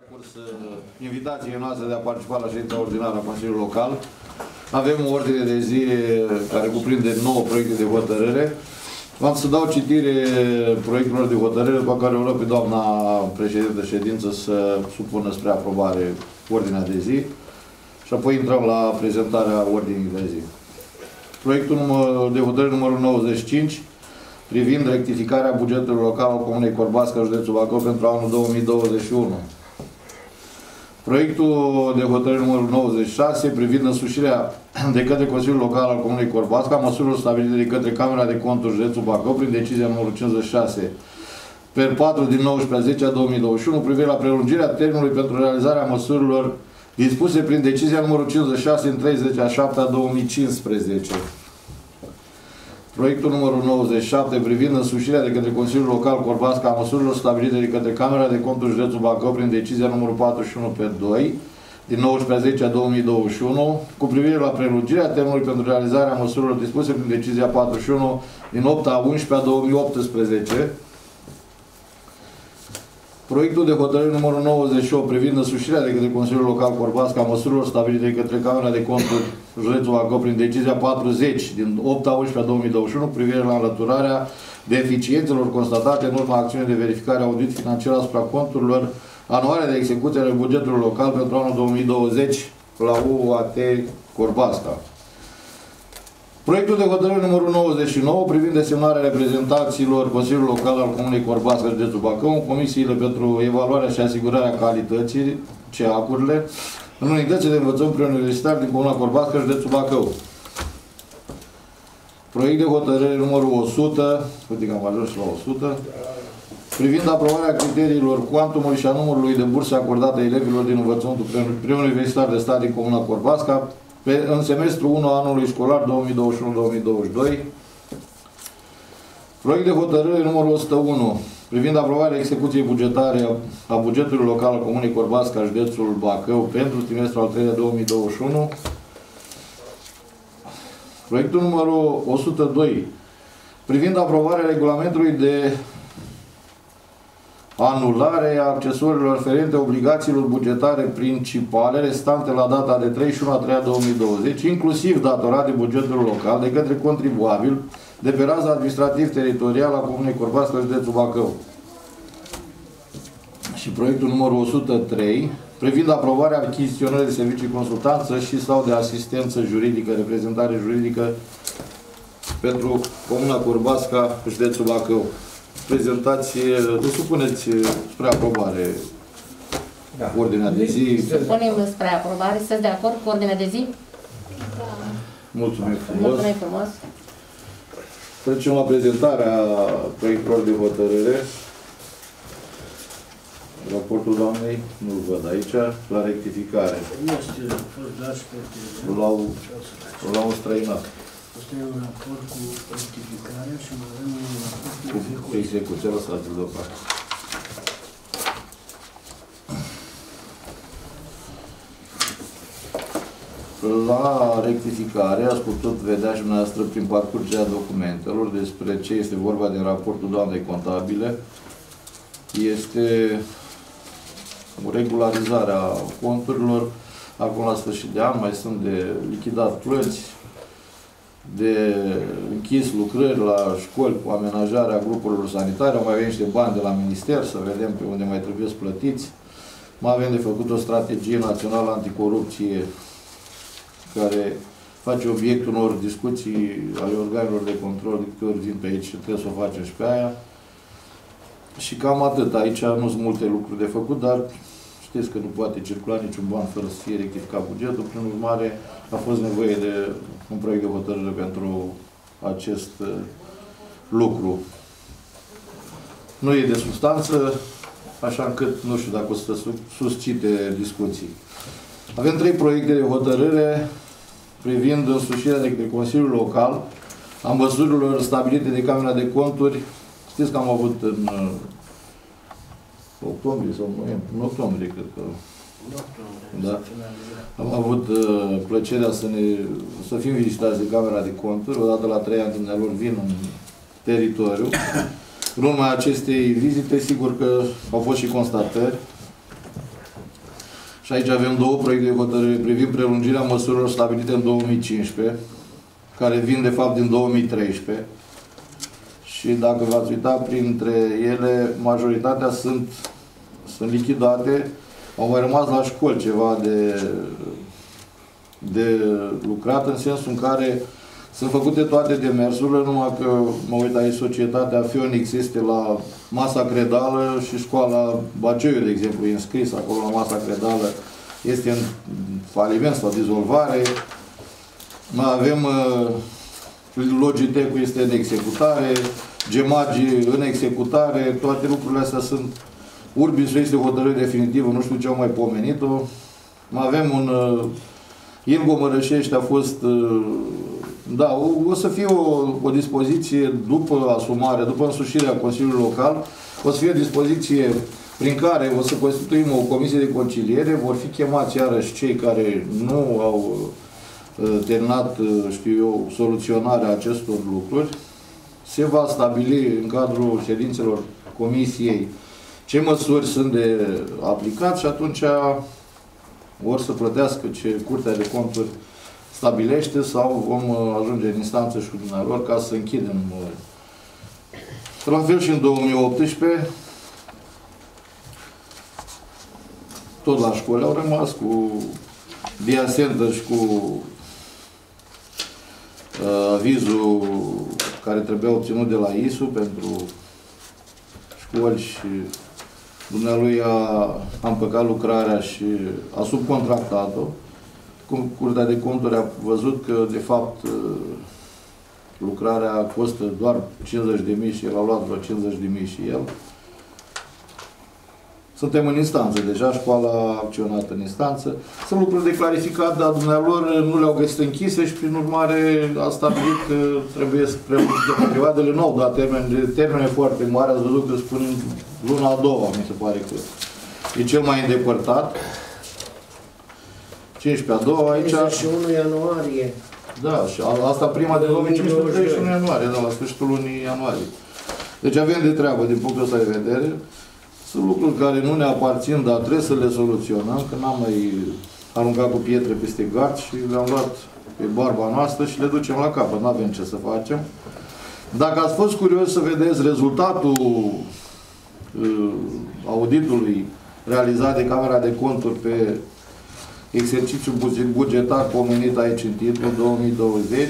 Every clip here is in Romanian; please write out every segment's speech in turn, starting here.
parcurs invitației noastre de a participa la ședința ordinară a Consiliului Local. Avem o ordine de zi care cuprinde 9 proiecte de hotărâre. Am să dau citire proiectelor de hotărâre, pe care o rog pe doamna președintă ședință să supună spre aprobare ordinea de zi și apoi intrăm la prezentarea ordinii de zi. Proiectul de hotărâre numărul 95 privind rectificarea bugetului local al Comunei Corbasca, județul Bacău, pentru anul 2021. Proiectul de hotărâre numărul 96 privind însușirea de către Consiliul Local al Comunei Corbasca a măsurilor stabilite de către Camera de Conturi județul Bacău prin decizia numărul 56 per 4 din 19/10/2021 privire la prelungirea termenului pentru realizarea măsurilor dispuse prin decizia numărul 56 în 30/07/2015. Proiectul numărul 97 privind însușirea de către Consiliul Local Corbasca a măsurilor stabilite de către Camera de Conturi județul Bacău prin decizia numărul 41 pe 2 din 19/10/2021 cu privire la prelungirea termenului pentru realizarea măsurilor dispuse prin decizia 41 din 8/11/2018. Proiectul de hotărâre numărul 98 privind însușirea de către Consiliul Local Corbasca a măsurilor stabilite de către Camera de Conturi județul Bacău prin decizia 40 din 8/11/2021 privire la înlăturarea deficiențelor constatate în urma acțiunii de verificare audit financiar asupra conturilor anuale de execuție ale bugetului local pentru anul 2020 la UAT Corbasca. Proiectul de hotărâre numărul 99 privind desemnarea reprezentanților Consiliului Local al Comunei Corbasca, județul Bacău, în comisiile pentru evaluarea și asigurarea calității, CEAC-urile, în unitățile de învățământ preuniversitar din Comuna Corbasca, județul Bacău. Proiect de hotărâre numărul 100, uite că am ajuns la 100, privind aprobarea criteriilor cuantumului și a numărului de burse acordate elevilor din învățământul preuniversitar de stat din Comuna Corbasca în semestrul 1 anului școlar 2021-2022. Proiect de hotărâre numărul 101 privind aprobarea execuției bugetare a bugetului local al Comunei Corbasca, județul Bacău, pentru trimestrul al 3-lea 2021. Proiectul numărul 102 privind aprobarea regulamentului de anulare a accesorilor aferente obligațiilor bugetare principale restante la data de 31/3/2020, inclusiv datorat de bugetul local de către contribuabil de pe raza administrativ-teritorială a Comunei Corbasca, județul Bacău. Și proiectul numărul 103 privind aprobarea achiziționării de servicii consultanță și sau de asistență juridică, reprezentare juridică pentru Comuna Corbasca, județul Bacău. Prezentați, supuneți spre aprobare ordinea de zi. Supunem spre aprobare. Sunteți de acord cu ordinea de zi? Da. Mulțumim frumos. Mulțumim frumos. Trecem la prezentarea proiectelor de hotărâre. Raportul doamnei nu-l văd aici. La rectificare. La un străinat. Asta e un raport cu rectificare și mai avem un raport cu execuție. Lăsați-l deoparte. La rectificare ați putut vedea și dumneavoastră prin parcurgerea documentelor despre ce este vorba din raportul doamnei contabile. Este regularizarea conturilor. Acum la sfârșit de an mai sunt de lichidat plăți, de închis lucrări la școli cu amenajarea grupurilor sanitare. Mai avem niște bani de la minister, să vedem pe unde mai trebuie plătiți. Mai avem de făcut o strategie națională anticorupție care face obiectul unor discuții ale organelor de control de câte ori vin pe aici și trebuie să o facem și pe aia. Și cam atât. Aici nu sunt multe lucruri de făcut, dar știți că nu poate circula niciun ban fără să fie rectificat bugetul. Prin urmare, a fost nevoie de un proiect de hotărâre pentru acest lucru. Nu e de substanță, așa încât nu știu dacă o să suscite discuții. Avem 3 proiecte de hotărâre privind însușirea de către Consiliul Local a măsurilor stabilite de Camera de Conturi. Știți că am avut în octombrie sau noiembrie, în octombrie, cred că. Da. Am avut plăcerea să fim vizitați de Camera de Conturi. Odată la 3 ani dumnealor vin în teritoriu. În urma acestei vizite, sigur că au fost și constatări. Și aici avem două proiecte de hotărâre privind prelungirea măsurilor stabilite în 2015, care vin de fapt din 2013. Și dacă v-ați uitat, printre ele, majoritatea sunt lichidate. Au mai rămas la școli ceva de lucrat, în sensul în care sunt făcute toate demersurile, numai că, mă uit aici, societatea Phoenix este la masa credală și școala Baceiu, de exemplu, e înscris acolo la masa credală, este în faliment sau dizolvare. Mai avem Logitech-ul este în executare, Gemagi în executare, toate lucrurile astea sunt Urbis este hotărâre definitivă, nu știu ce au mai pomenit-o. Mai avem un Ilgo Mărășești a fost da, o să fie o dispoziție după asumare, după însușirea Consiliului Local, o să fie o dispoziție prin care o să constituim o comisie de conciliere, vor fi chemați iarăși cei care nu au terminat, știu eu, soluționarea acestor lucruri. Se va stabili în cadrul ședințelor comisiei ce măsuri sunt de aplicat și atunci ori să plătească ce Curtea de Conturi stabilește sau vom ajunge în instanță și cu dumnealor ca să închidem. La fel și în 2018, tot la școli au rămas cu Dia Center și cu avizul care trebuia obținut de la ISU pentru școli și dumnealui a împăcat lucrarea și a subcontractat-o. Curtea de Conturi a văzut că, de fapt, lucrarea costă doar 50.000 și el a luat vreo 50.000 și el. Suntem în instanță, deja școala a acționat în instanță. Sunt lucruri de clarificat, dar dumnealor nu le-au găsit închise și, prin urmare, a stabilit că trebuie să prelungite perioadele. Nu au dat termene foarte mari, ați văzut că spun luna a doua, mi se pare că e cel mai îndepărtat. 15 a doua, aici... 31 ianuarie. Da, și asta prima de 2015, 31 ianuarie, da, la sfârșitul lunii ianuarie. Deci avem de treabă din punctul ăsta de vedere. Sunt lucruri care nu ne aparțin, dar trebuie să le soluționăm, că n-am mai aruncat cu pietre peste gard și le-am luat pe barba noastră și le ducem la capăt, n-avem ce să facem. Dacă ați fost curios să vedeți rezultatul auditului realizat de Camera de Conturi pe exercițiul bugetar pomenit aici în titlul 2020,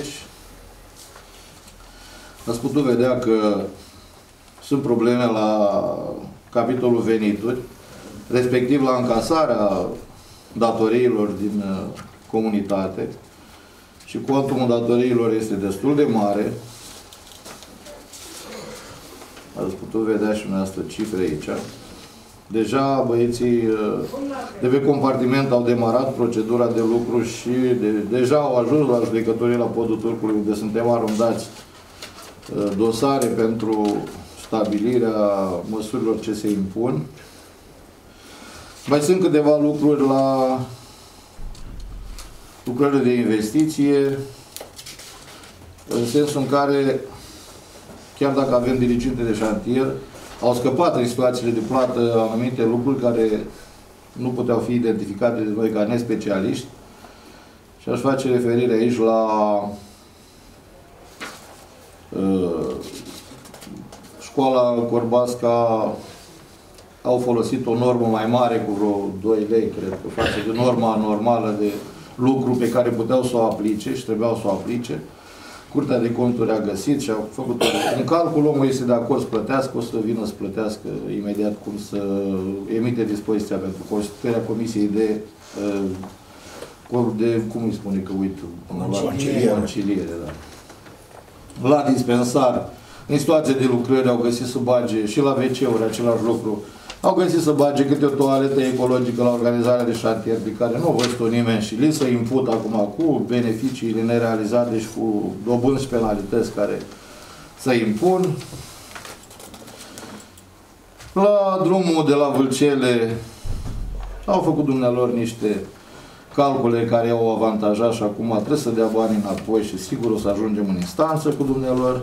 ați putut vedea că sunt probleme la capitolul venituri, respectiv la încasarea datoriilor din comunitate, și cuantumul datoriilor este destul de mare. Ați putut vedea și dumneavoastră cifre aici. Deja băieții de pe compartiment au demarat procedura de lucru și deja au ajuns la judecătorie la Podul Turcului, unde suntem arundați dosare pentru stabilirea măsurilor ce se impun. Mai sunt câteva lucruri la lucrările de investiție, în sensul în care, chiar dacă avem diriginte de șantier, au scăpat în situațiile de plată anumite lucruri care nu puteau fi identificate de noi ca nespecialiști. Și aș face referire aici la școala Corbasca. Au folosit o normă mai mare cu vreo 2 lei, cred că, față de norma normală de lucru pe care puteau să o aplice și trebuiau să o aplice. Curtea de Conturi a găsit și a făcut un calcul, omul este de acord să plătească, o să vină să plătească imediat cum să emite dispoziția pentru constituirea comisiei de cum îi spune că uit, conciliere, da. La dispensar, în situație de lucrări, au găsit să bage și la WC-uri același lucru. Au găsit să bage câte o toaletă ecologică la organizarea de șantier, de care nu văd-o nimeni și li se imput acum cu beneficiile nerealizate și cu dobânzi și penalități care se impun. La drumul de la Vâlcele au făcut dumnealor niște calcule care i-au avantajat și acum trebuie să dea bani înapoi și sigur o să ajungem în instanță cu dumnealor.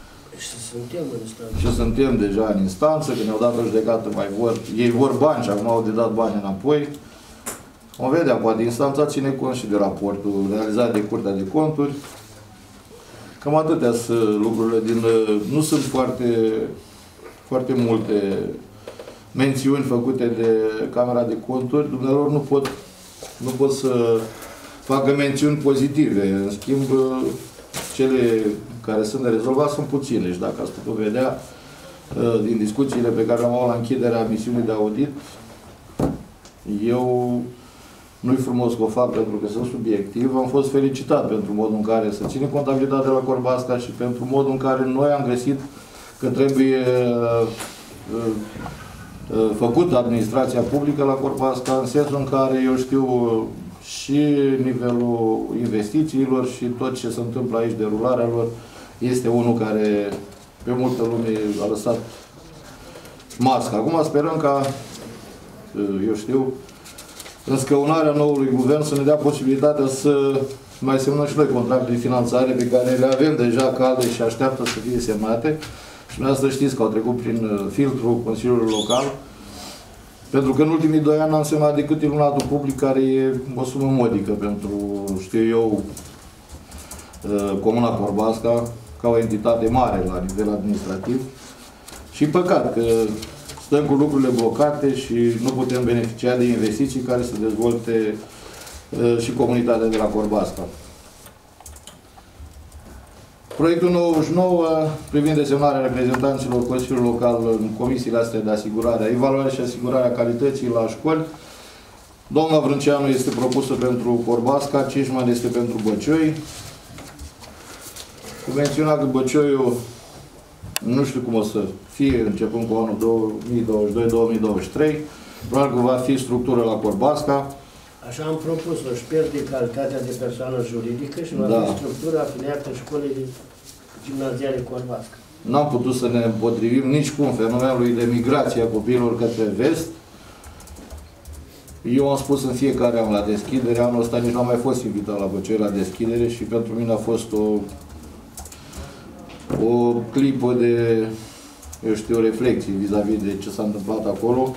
Și suntem deja în instanță, că ne-au dat o judecată, ei vor bani și acum au de dat bani înapoi. Vom vedea, poate instanța ține cont și de raportul realizat de Curtea de Conturi. Cam atâtea sunt lucrurile nu sunt foarte multe mențiuni făcute de Camera de Conturi. Dumnealor nu pot să facă mențiuni pozitive. În schimb, cele care sunt de rezolvat sunt puține. Și dacă ați putut vedea din discuțiile pe care le-am avut la închiderea misiunii de audit, eu nu-i frumos că o fac pentru că sunt subiectiv. Am fost felicitat pentru modul în care se ține contabilitatea la Corbasca și pentru modul în care noi am găsit că trebuie făcută administrația publică la Corbasca, în sensul în care eu știu și nivelul investițiilor și tot ce se întâmplă aici, derularea lor, este unul care pe multă lume a lăsat masca. Acum sperăm ca, eu știu, în scăunarea noului guvern să ne dea posibilitatea să mai semnăm și noi contracte de finanțare pe care le avem deja calde și așteaptă să fie semnate. Și dumneavoastră știți că au trecut prin filtrul Consiliului Local, pentru că în ultimii 2 ani n-am semnat decât iluminatul public, care e o sumă modică pentru, știu eu, Comuna Corbasca, ca o entitate mare la nivel administrativ. Și păcat că stăm cu lucrurile blocate și nu putem beneficia de investiții care să dezvolte și comunitatea de la Corbasca. Proiectul 99 privind desemnarea reprezentanților Consiliului Local în comisiile astea de asigurare, evaluare și asigurarea calității la școli. Doamna Vrânceanu este propusă pentru Corbasca, Cișman este pentru Băcioi. Cu menționa că Băcioiul nu știu cum o să fie începând cu anul 2022-2023, probabil că va fi structură la Corbasca. Așa am propus, o șperi de calitatea de persoană juridică și va fi structura afiliată școlii gimnaziale Corbasca. N-am putut să ne împotrivim nici cum fenomenului de migrație a copiilor către vest. Eu am spus în fiecare an la deschidere, anul ăsta nici n-am mai fost invitat la Băcioi la deschidere și pentru mine a fost o clipă de, eu știu, reflexie vis-a-vis de ce s-a întâmplat acolo.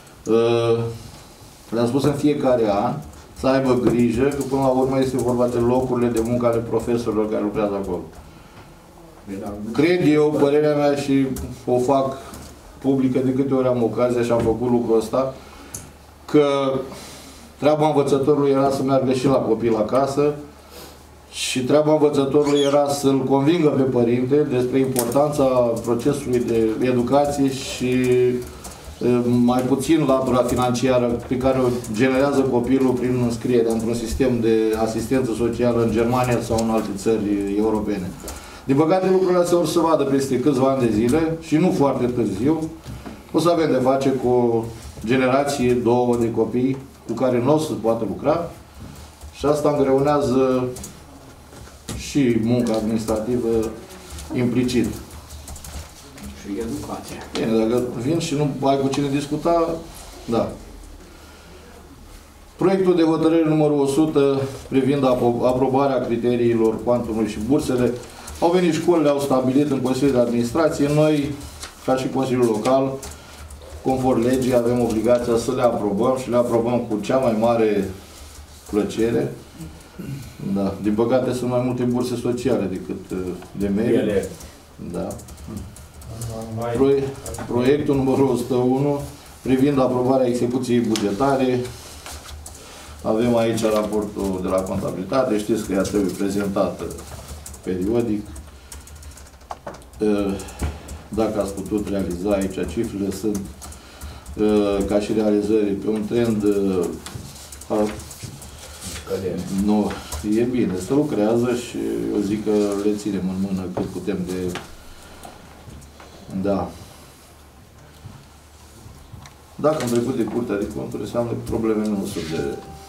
Le-am spus în fiecare an să aibă grijă, că până la urmă este vorba de locurile de muncă ale profesorilor care lucrează acolo. Cred eu, părerea mea, și o fac publică de câte ori am ocazia și am făcut lucrul ăsta, că treaba învățătorului era să meargă și la copil acasă și treaba învățătorului era să-l convingă pe părinte despre importanța procesului de educație și mai puțin latura financiară pe care o generează copilul prin înscrierea într-un sistem de asistență socială în Germania sau în alte țări europene. Din păcate, lucrurile astea or să vadă peste câțiva ani de zile și nu foarte târziu. O să avem de face cu o generație, 2 de copii cu care nu o să poată lucra și asta îngreunează și munca administrativă implicit. Și educația. Bine, dacă vin și nu ai cu cine discuta, da. Proiectul de hotărâre numărul 100 privind aprobarea criteriilor cuantumului și bursele. Au venit școlile, au stabilit în Consiliul de Administrație. Noi, ca și Consiliul Local, conform legii, avem obligația să le aprobăm și le aprobăm cu cea mai mare plăcere. Da. Din păcate sunt mai multe burse sociale decât de merit. Da. Proiectul numărul 101 privind aprobarea execuției bugetare. Avem aici raportul de la contabilitate. Știți că ea trebuie prezentată periodic. Dacă ați putut realiza aici, cifrele sunt ca și realizări pe un trend nu, e bine, se lucrează și eu zic că le ținem în mână cât putem de... Da. Dacă am trecut de Curtea de Conturi, înseamnă că problemele nu sunt de...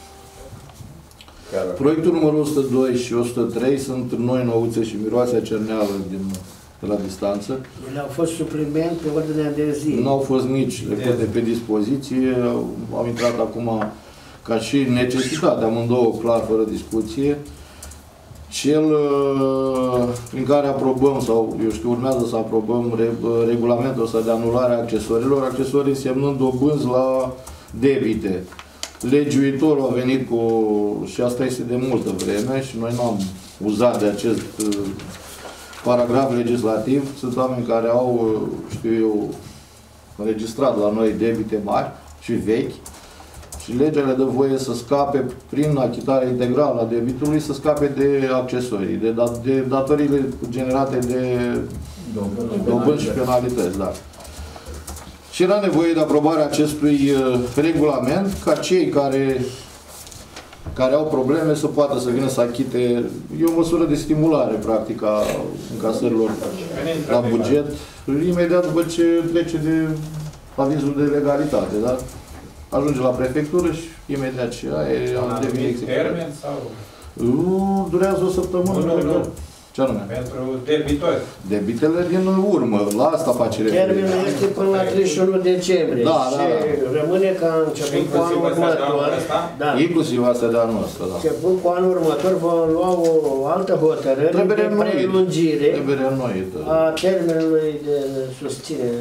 Proiectul numărul 102 și 103 sunt noi nouțe și miroasea cerneală de la distanță. Ele au fost supliment pe ordinea de zi. Nu au fost nici de pe dispoziție, au intrat acum ca și necesitate, amândouă clar, fără discuție. Cel prin care aprobăm, sau eu știu, urmează să aprobăm regulamentul ăsta de anulare a accesorilor, accesorii însemnând dobânzi la debite. legiuitorul a venit cu, și asta este de multă vreme și noi nu am uzat de acest paragraf legislativ. Sunt oameni care au, știu eu, înregistrat la noi debite mari și vechi și legea le dă voie să scape prin achitarea integrală a debitului, să scape de accesorii, de datoriile generate de dobânzi și penalități. Da. Și era nevoie de aprobarea acestui regulament ca cei care au probleme să poată să vină să achite. E o măsură de stimulare, practic, a încasărilor la buget, imediat după ce trece de avizul de legalitate, da? Ajunge la prefectură și imediat ce aia devine executat. Termen sau? Durează o săptămână. Ce anume? Pentru debitori. Debitele din urmă, la asta face referire. Termenul este până la 31 decembrie și rămâne ca început cu anul următor. Da. Inclusiv astea de anul ăsta, da. Început cu anul următor vom lua o altă hotărâre de prelungire a termenului de susținere.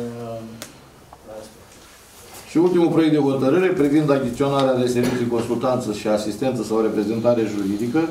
Și ultimul proiect de hotărâre privind achiziționarea de servicii, consultanță și asistență sau reprezentare juridică.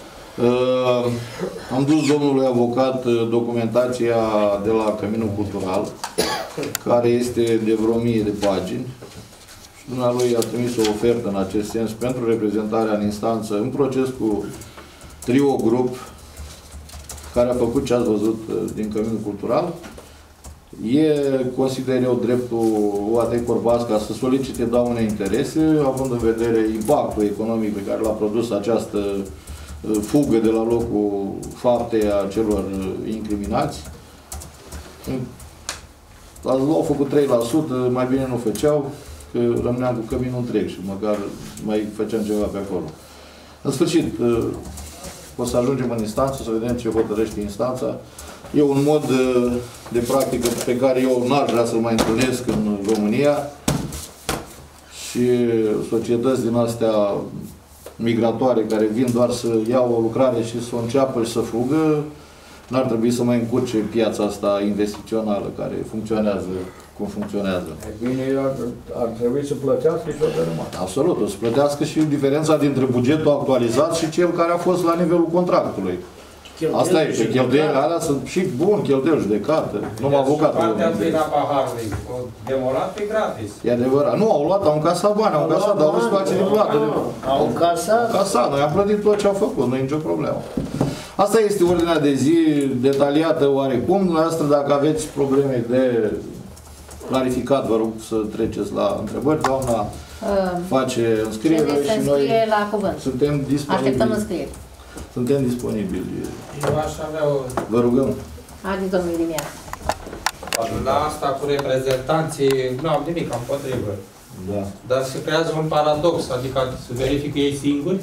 Am dus domnului avocat documentația de la Căminul Cultural, care este de vreo 1000 de pagini. Și dumnealui a trimis o ofertă în acest sens pentru reprezentarea în instanță în proces cu Trio Grup, care a făcut ce ați văzut din Căminul Cultural. Consider eu dreptul UAT Corbasca să solicite daune interese, având în vedere impactul economic pe care l-a produs această fugă de la locul faptei a celor incriminați. Au făcut 3%, mai bine nu făceau, că rămâneam cu căminul întreg și măcar mai făceam ceva pe acolo. În sfârșit, o să ajungem în instanță, să vedem ce hotărăște instanța. E un mod de practică pe care eu n-aș vrea să-l mai întâlnesc în România și societăți din astea migratoare care vin doar să iau o lucrare și să o înceapă și să fugă, n-ar trebui să mai încurce piața asta investițională care funcționează cum funcționează. Bine, ar trebui să plătească și o de rămas. Absolut, o să plătească și diferența dintre bugetul actualizat și cel care a fost la nivelul contractului. Asta e, că cheltuielile alea sunt și bun, cheltuieli judecată, numai avocatul. Partea întâi la paharului, o demolat pe gratis. E adevărat. Nu, au luat, au încasat bani, au încasat, dar au situații de plată. Au încasat? Noi am plătit tot ce au făcut, nu e nicio problemă. Asta este ordinea de zi detaliată oarecum. Dumneavoastră, dacă aveți probleme de clarificat, vă rog să treceți la întrebări. Doamna face înscriere și noi la cuvânt. suntem disponibili. Așteptăm înscriere. Suntem disponibili. Eu aș avea o... Vă rugăm. Haideți, domnul Ilimian. La asta cu reprezentanții, nu am nimic împotrivă. Da. Dar se creează un paradox, adică să verifică ei singuri.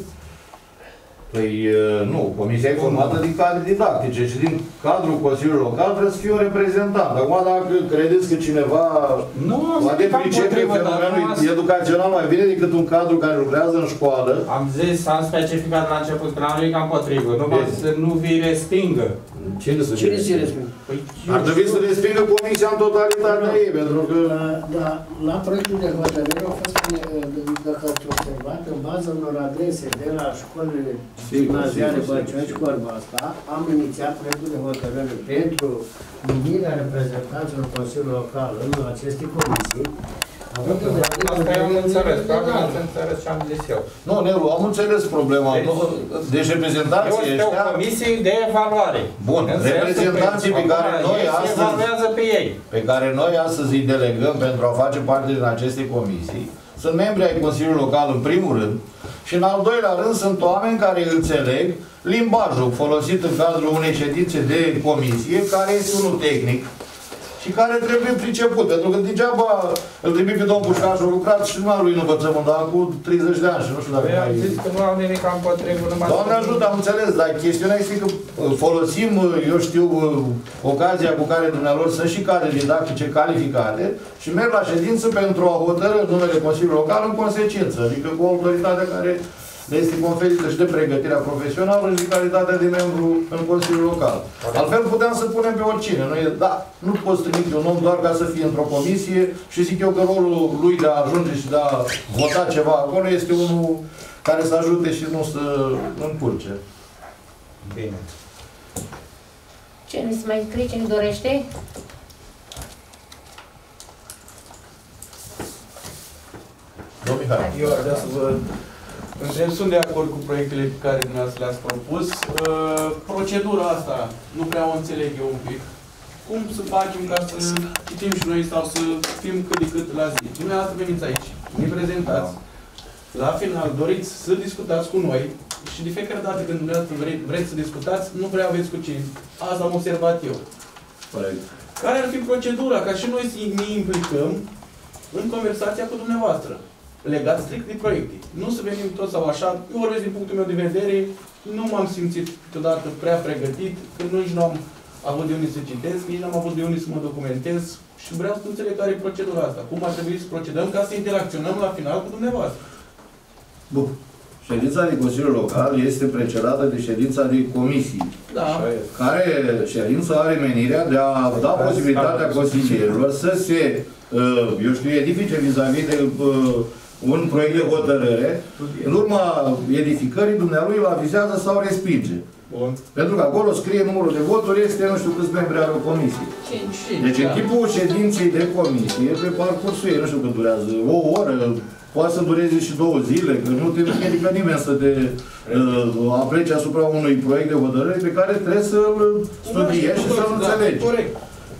Păi nu, comisia e formată din cadre didactice și din cadrul Consiliului Local trebuie să fie un reprezentant. Acum, dacă credeți că cineva poate pricepe fenomenul educațional mai bine decât un cadru care lucrează în școală... Am zis, am specificat la început că n-am nimic împotrivă, numai să nu vi respingă. Cine să respingă? Ar trebui să respingă comisia în totalitatea ei, pentru că... La proiectul de hotărâre a fost, dacă ați observat, în baza unor adrese de la școlile gimnaziale Bălcioși și Corbasca, am inițiat proiectul de hotărâre pentru numirea reprezentanților Consiliului Local în aceste comisii. Asta eu am înțeles, că am înțeles ce am zis eu. Nu, Nelu, am înțeles problema. Deci reprezentanții ăștia... Este o comisie de evaluare. Bun, reprezentanții pe care noi astăzi... evaluează pe ei. Pe care noi astăzi îi delegăm pentru a face parte din aceste comisii, sunt membri ai Consiliului Local în primul rând și în al doilea rând sunt oameni care înțeleg limbajul folosit în cadrul unei ședințe de comisie, care este unul tehnic și care trebuie priceput. Pentru că degeaba îl trimit pe domnul Pușcaș, a lucrat și numai lui în învățământ, dar cu 30 de ani și nu știu dacă mai... Am zis că nu am nimic împotrivă, numai... Doamne ajută, am înțeles, dar chestiunea este că folosim, eu știu, ocazia cu care dumnealor sunt și cadre didactice calificate și merg la ședință pentru a hotărâ numele Consiliului Local în consecință, adică cu autoritatea care ne este conferită și de pregătirea profesională și de calitatea de membru în Consiliul Local. Altfel puteam să punem pe oricine. Da, nu poți trimite un om doar ca să fie într-o comisie și zic eu că rolul lui de a ajunge și de a vota ceva acolo este unul care să ajute și nu să încurce. Bine. Cine se mai scrie, cine dorește? Domnul Mihai. Eu aș vrea să vă întreb, sunt de acord cu proiectele pe care dumneavoastră le-ați propus. Procedura asta nu prea o înțeleg eu un pic. Cum să facem ca să citim și noi sau să fim cât de cât la zi? Dumneavoastră veniți aici, ne prezentați. La final doriți să discutați cu noi și de fiecare dată când dumneavoastră vreți să discutați, nu prea aveți cu cine. Asta am observat eu. Care ar fi procedura ca și noi să ne implicăm în conversația cu dumneavoastră, legat strict de proiecte. Nu să venim tot sau așa, eu vorbesc din punctul meu de vedere, nu m-am simțit câteodată prea pregătit, că nici nu am avut de unde să citesc, nici nu am avut de unde să mă documentez și vreau să înțeleg care e procedura asta. Cum ar trebui să procedăm ca să interacționăm la final cu dumneavoastră. Bun. Ședința de Consiliul Local este precedată de ședința de comisii. Da. Care ședință are menirea de a da posibilitatea consilierilor să se, eu știu, edifice vis-a-vis de un proiect de hotărâre. În urma edificării, dumnealui îl avizează sau respinge. Bun. Pentru că acolo scrie numărul de voturi, este nu știu câți membri are o comisie. Deci în timpul ședinței de comisie, pe parcursul ei, nu știu cât durează, o oră, poate să dureze și 2 zile, că nu te împiedică nimeni să te aplece asupra unui proiect de hotărâre pe care trebuie să-l studiezi și să-l înțelegi. Corect.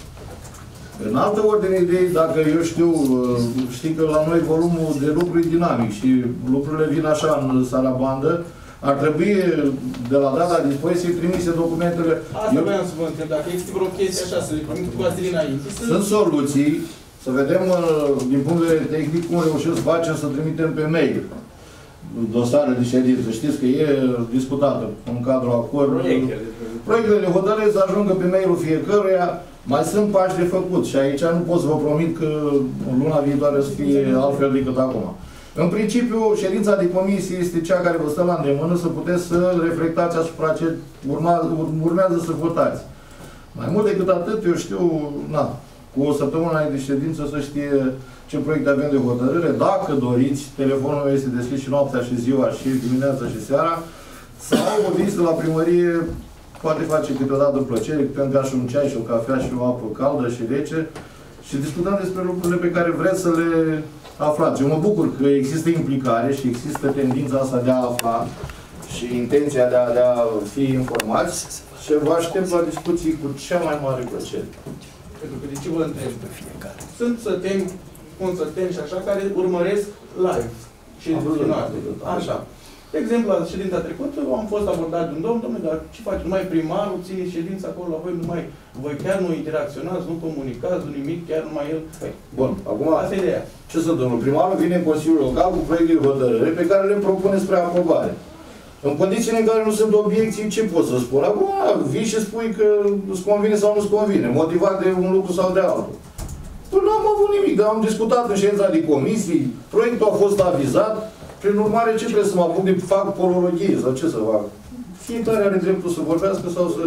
În altă ordine de idei, dacă eu știi că la noi volumul de lucru e dinamic și lucrurile vin așa în sarabandă, ar trebui de la data dispoziției trimise documentele. Asta vreau să vă întreb, dacă există vreo chestie așa, să le promit cu azi înainte. Sunt soluții, să vedem din punct de vedere tehnic cum reușim să facem să trimitem pe mail dosare de ședință. Știți că e discutată în cadrul acordului. Proiectele de hotărâre să ajungă pe mail-ul fiecăruia. Mai sunt pași de făcut și aici nu pot să vă promit că luna viitoare să fie altfel decât acum. În principiu, ședința de comisie este cea care vă stă la îndemână să puteți să reflectați asupra ce urmează să votați. Mai mult decât atât, eu știu, cu o săptămână de ședință să știe ce proiecte avem de hotărâre. Dacă doriți, telefonul meu este deschis și noaptea și ziua și dimineața și seara. Sau o vizită la primărie poate face câteodată plăcere, câteodată bea și un ceai și o cafea și o apă caldă și rece și discutăm despre lucrurile pe care vreți să le aflați. Eu mă bucur că există implicare și există tendința asta de a afla și intenția de a fi informați și vă aștept la discuții cu cea mai mare plăcere. Pentru că de ce vă întreb? Sunt săteni, consăteni și așa, care urmăresc live ședințele noastre. Așa. De exemplu, la ședința trecută am fost abordat de un domnule, dar ce faci? Numai primarul ține ședința acolo la voi, numai voi chiar nu interacționați, nu comunicați, nu nimic, chiar numai el. Bun, acum, asta e ideea. Ce sunt, domnul? Primarul vine în Consiliul Local cu proiecte de hotărâre pe care le propune spre aprobare. În condițiile în care nu sunt obiecții, ce pot să spun? Acum, vii și spui că îți convine sau nu-ți convine, motivat de un lucru sau de altul. Păi nu am avut nimic, dar am discutat în ședința de comisii, proiectul a fost avizat, prin urmare, ce trebuie să mă apuc de fac polologie sau ce să fac? Fiecare are dreptul să vorbească sau să...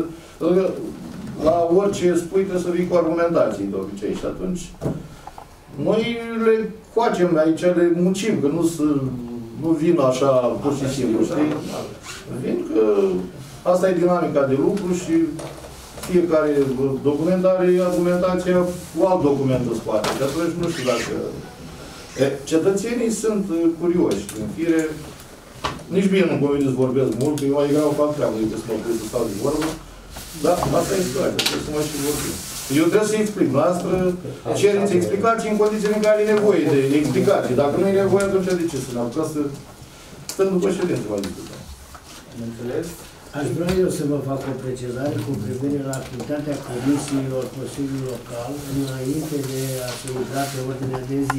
La orice spui trebuie să vii cu argumentații de obicei și atunci noi le facem aici, le muncim, că nu vin așa pur și simplu, știi? Vin că asta e dinamica de lucru și fiecare document are argumentația cu alt document în spate. Și atunci nu știu dacă... Cetățenii sunt curioși, în fire. Nici mie nu-mi convine să vorbesc mult, că eu mai greu fac treabă decât să mă pui să stau de vorbă. Dar asta e situația, trebuie să mă și vorbim. Eu trebuie să explic. Noastră cereți explicații în condițiile în care e nevoie de explicații. Dacă nu e nevoie, atunci de ce să ne apucăm să stăm după ședință, vă discutăm. Înțeles? Aș vrea eu să vă fac o precizare cu privire la activitatea comisiilor Consiliului Local înainte de a se intra pe ordinea de zi.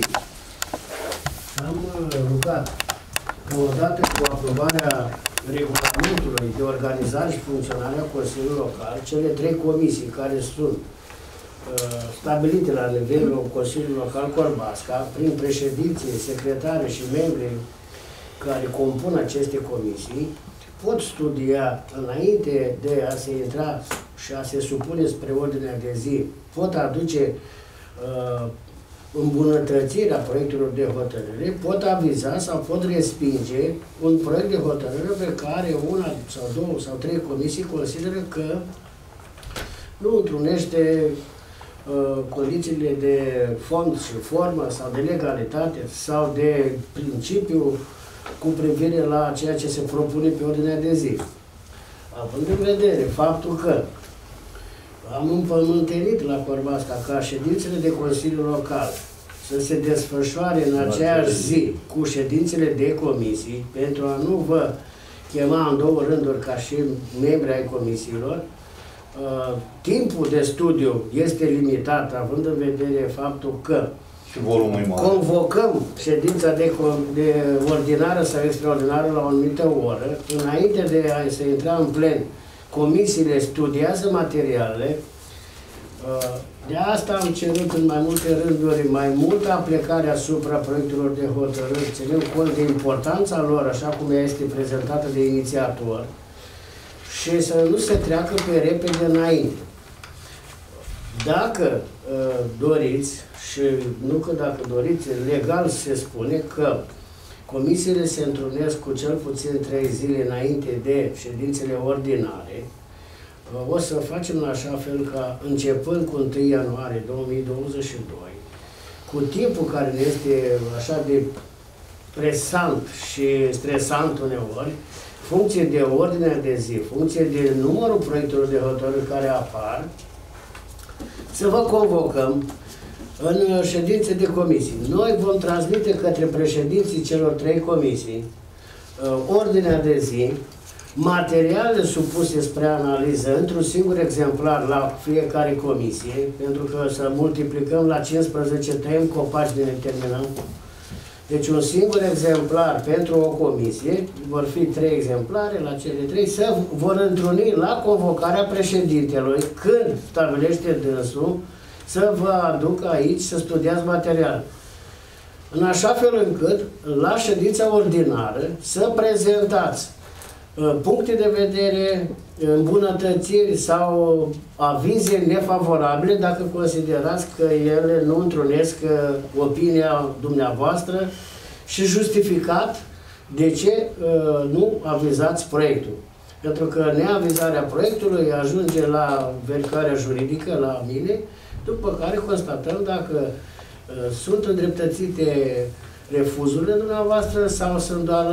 Am rugat că odată cu aprobarea regulamentului de organizare și funcționare a Consiliului Local, cele 3 comisii care sunt stabilite la nivelul Consiliului Local Corbasca, prin președinție, secretare și membri care compun aceste comisii pot studia înainte de a se intra și a se supune spre ordinea de zi, pot aduce îmbunătățirea proiectelor de hotărâre, pot aviza sau pot respinge un proiect de hotărâre pe care una sau două sau trei comisii consideră că nu întrunește condițiile de fond și formă sau de legalitate sau de principiu cu privire la ceea ce se propune pe ordinea de zi. Având în vedere faptul că am împământenit la Corbasca ca ședințele de Consiliu Local să se desfășoare în aceeași zi cu ședințele de comisii, pentru a nu vă chema în două rânduri ca și membri ai comisiilor, timpul de studiu este limitat, având în vedere faptul că convocăm ședința de ordinară sau extraordinară la o anumită oră, înainte de a se intra în plen, comisiile studiază materialele. De asta am cerut în mai multe rânduri mai multă aplicare asupra proiectelor de hotărâri, ținând cont de importanța lor, așa cum ea este prezentată de inițiator, și să nu se treacă pe repede înainte. Dacă doriți, și nu că dacă doriți, legal se spune că comisiile se întrunesc cu cel puțin 3 zile înainte de ședințele ordinare, o să facem în așa fel ca, începând cu 1 ianuarie 2022, cu timpul care ne este așa de presant și stresant uneori, funcție de ordinea de zi, funcție de numărul proiectelor de hotărâri care apar, să vă convocăm în ședințe de comisii. Noi vom transmite către președinții celor 3 comisii ordinea de zi, materialele supuse spre analiză într-un singur exemplar la fiecare comisie, pentru că să multiplicăm la 15, tăiem copaci de neterminăm. Deci un singur exemplar pentru o comisie, vor fi 3 exemplare la cele 3, se vor întruni la convocarea președintelui, când stabilește dânsul, să vă aducă aici să studiați material. În așa fel încât, la ședința ordinară, să prezentați puncte de vedere, îmbunătățiri sau avize nefavorabile, dacă considerați că ele nu întrunesc opinia dumneavoastră, și justificat de ce nu avizați proiectul. Pentru că neavizarea proiectului ajunge la verificarea juridică, la mine, după care constatăm dacă sunt îndreptățite refuzurile dumneavoastră sau sunt doar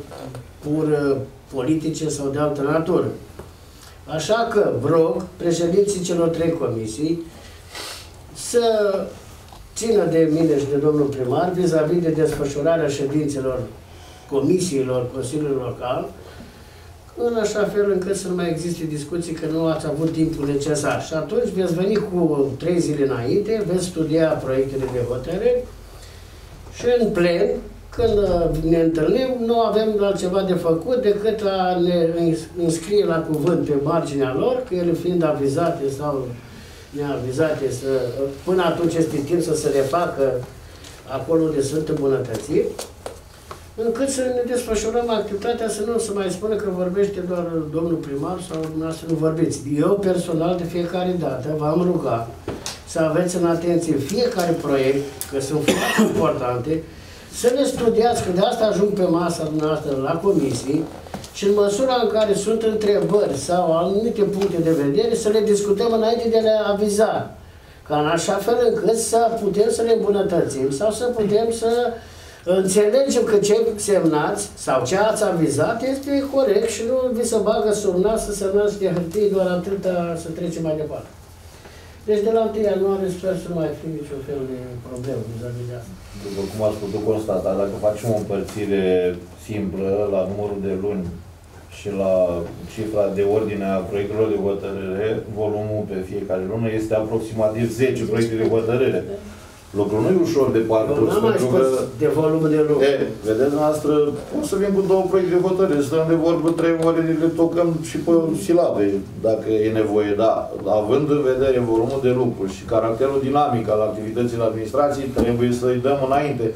pur politice sau de altă natură. Așa că vă rog președinții celor 3 comisii să țină de mine și de domnul primar vis-a-vis de desfășurarea ședințelor comisiilor Consiliului Local, în așa fel încât să nu mai existe discuții că nu ați avut timpul necesar. Și atunci veți veni cu 3 zile înainte, veți studia proiectele de hotărâri și în plen, când ne întâlnim, nu avem altceva de făcut decât a ne înscrie la cuvânt pe marginea lor, că ele fiind avizate sau neavizate, până atunci este timp să se refacă acolo unde sunt îmbunătățiri, încât să ne desfășurăm activitatea, să nu se mai spună că vorbește doar domnul primar sau dumneavoastră nu vorbiți. Eu personal de fiecare dată v-am rugat să aveți în atenție fiecare proiect, că sunt foarte importante, să le studiați, că de asta ajung pe masa dumneavoastră la comisii, și în măsura în care sunt întrebări sau anumite puncte de vedere, să le discutăm înainte de a le aviza. Ca în așa fel încât să putem să le îmbunătățim sau să putem să înțelegem că ce semnați sau ce ați avizat este corect și nu vi se bagă sub nas să semnați de hârtie doar atâta să trecem mai departe. Deci de la 1 ianuarie sper să nu mai fie niciun fel de problemă vis-a-vis de asta. După cum ați putut constata, dacă facem o împărțire simplă la numărul de luni și la cifra de ordine a proiectelor de hotărâre, volumul pe fiecare lună este aproximativ 10 proiecte de hotărâre. Lucrul nu e ușor de parcurs, pentru că... de volumul de lucru. Vedeți, noastră, o să vin cu 2 proiecte de hotărâre, stăm de vorbă 3 ore, le tocăm și pe silabe, dacă e nevoie, da. Având în vedere volumul de lucru și caracterul dinamic al activităților administrației, trebuie să-i dăm înainte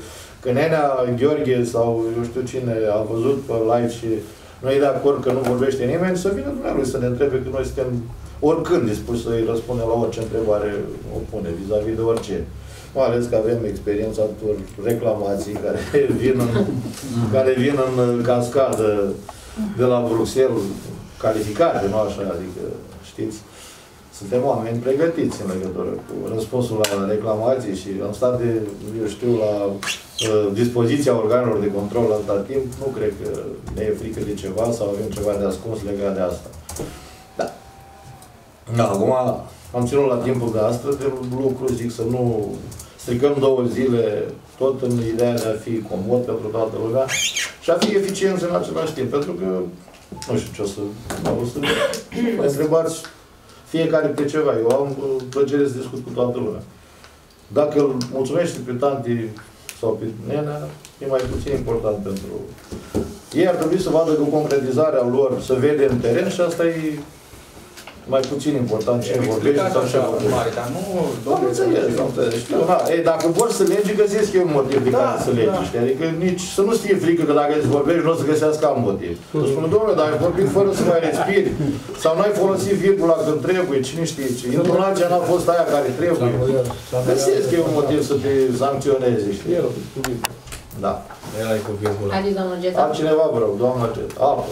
Că Nenea Gheorghe sau eu știu cine a văzut pe live și nu e de acord că nu vorbește nimeni, să vină dumneavoastră să ne întrebe, că noi suntem oricând dispuși să-i răspundem la orice întrebare o pune, vis-a-vis de orice. Mai ales că avem experiența tuturor reclamații care vin în cascadă de la Bruxelles, calificate, nu așa, adică, știți, suntem oameni pregătiți în legătură cu răspunsul la reclamații și am stat de, eu știu, la dispoziția organelor de control atâta timp, nu cred că ne e frică de ceva sau avem ceva de ascuns legat de asta. Da. Da, acum am ținut la timpul de astăzi de lucru, zic să nu stricăm 2 zile, tot în ideea de a fi comod pentru toată lumea și a fi eficienți în același timp, pentru că nu știu ce o să mă întrebați fiecare pe ceva. Eu am plăcere să discut cu toată lumea. Dacă îl mulțumește pe tanti sau pe Nenea, e mai puțin important pentru ei. Ar trebui să vadă că concretizarea lor se vede în teren și asta e mai puțin important ce vorbește sau ce vorbește. Dar nu... Am înțeles, știu. Ei, dacă vor să legi, găsesc eu un motiv de care să legi, știi? Adică nici să nu fie frică că dacă îți vorbești, nu o să găsească alt motiv. Îți spune, domnule, dar ai vorbit fără să mai respiri, sau n-ai folosit virgula când trebuie, cine știe ce. Intonația n-a fost aia care trebuie. Găsesc eu un motiv să te sancționeze, știi? Da. El ai cu virgula. Haideți, domnul Geta. Altcineva, vă rog, doamna Geta. Apă.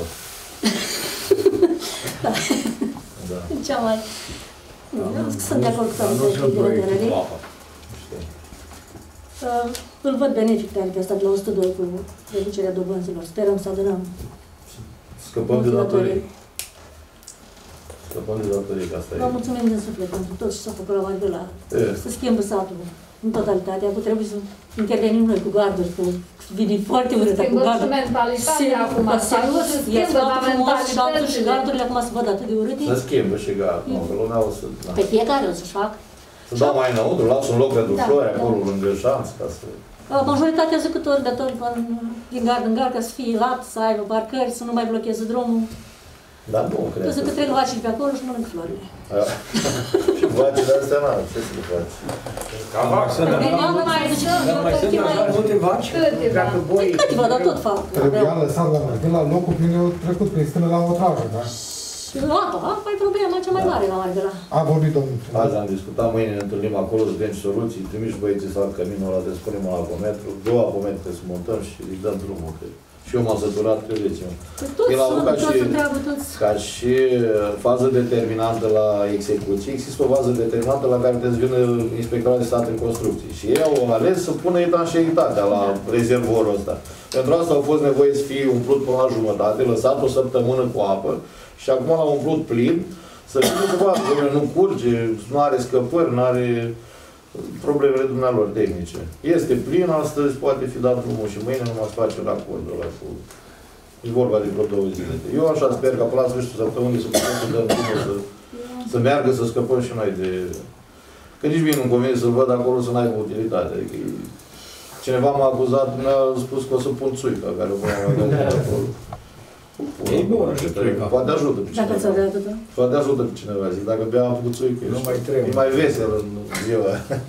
Da. Cea mai... Sunt de acord cu toate directorele. Îl văd benefic pe asta de la 102 cu reducerea dobânzilor. Sperăm să adunăm. Scăpăm de datorii. Scăpăm de datorii, că asta e. Vă mulțumim din suflet pentru tot ce s-a făcut la Margăla. Să schimbă satul în totalitate. Acum trebuie să intervenim noi cu garduri, cu vine foarte urât cu garduri. Schimbăm și mentalitatea acum. Serios, e asfaltul frumos și altul și gardurile acum se văd atât de urâte. Să schimbă și gardul, că lumea o să... Pe fiecare o să-și facă. Să dau mai înăuntru, las un loc pentru flori acolo, lângă șanț, ca să... Majoritatea zăcători datori din gard în gard, ca să fie lat, să aibă parcări, să nu mai blocheze drumul. Dar nu cred. Să că trec vacii pe acolo și mănânc florile. Și vacile astea, n-am, ce să le faci? Cam mai sunt așa multe vaci? Câteva, dar tot fac. Trebuia lăsat la locul prin trecut, prin stână la o travă, da? Apa e problema cea mai mare la Margăla. A vorbit domnul. Azi am discutat, mâine ne întâlnim acolo, să vedem soluții, trimiși băieții să fac căminul ăla, de spunem un apometru, 2 apometre să montăm și îi dăm drumul. Și eu m-am săturat, credeți-mă. El a avut ca și fază determinantă la execuție, există o fază determinantă la care trebuie să vină Inspectoratul de Stat în construcții. Și ei au ales să pună etanșeitatea la rezervorul ăsta. Pentru asta au fost nevoie să fie umplut până la jumătate, lăsat o săptămână cu apă și acum l-au umplut plin, să vină să vadă, nu curge, nu are scăpări, nu are problemele dumnealor tehnice. Este plin, astăzi poate fi dat drumul și mâine nu mai face racordul ăla cu... E vorba de vreo 2 zile. Eu așa sper că până la sfârșitul săptămânii să putem să dăm drumul să meargă, să scăpăm și noi de... Că nici mie nu-mi convine să-l văd acolo să n-aibă utilitate. Adică cineva m-a acuzat, mi-a spus că o să pun țuica, care o pune mai gândit acolo. E bună și țuica. Poate ajută pe cineva. Dacă ți-o dea atâta? Poate ajută pe cineva, zic, dacă bea apă cu țuică, nu mai trebuie. E mai vesel în ziua.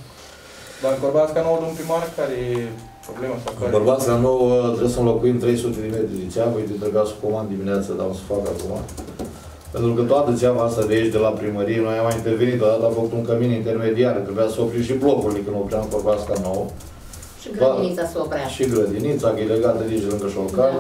Dar în Bărbațca Nouă, domn primar, care e problema sau care? În Bărbațca Nouă trebuie să înlocuim 300 de metri de țeavă, uite, trebuia să comand dimineața, dar o să fac acum. Pentru că toată țeava asta de aici, de la primărie, noi am intervenit, odată am făcut un cămin intermediar, trebuia să oprim și blocurile când opream în Bărbațca Nouă. Și grădinița să oprea. Și grădinița, că e legată de aici, lângă șolcan.